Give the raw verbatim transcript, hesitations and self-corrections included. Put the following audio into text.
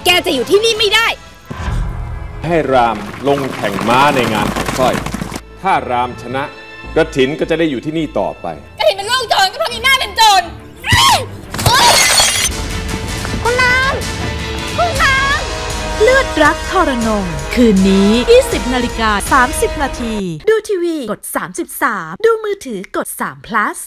แกจะอยู่ที่นี่ไม่ได้ให้รามลงแข่งม้าในงานของสร้อยถ้ารามชนะกฐินก็จะได้อยู่ที่นี่ต่อไปกฐินเป็นลูกโจรก็เพราะอีหน้าเป็นโจรคุณนางคุณนางเลือดรักทรนงคืนนี้ ยี่สิบนาฬิกาสามสิบนาทีดูทีวีกดสามสิบสามดูมือถือกดสาม plus